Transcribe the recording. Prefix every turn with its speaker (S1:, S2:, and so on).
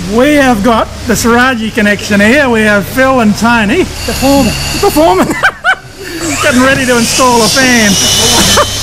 S1: We have got the Saraji connection here. We have Phil and Tony performing. Getting ready to install a fan.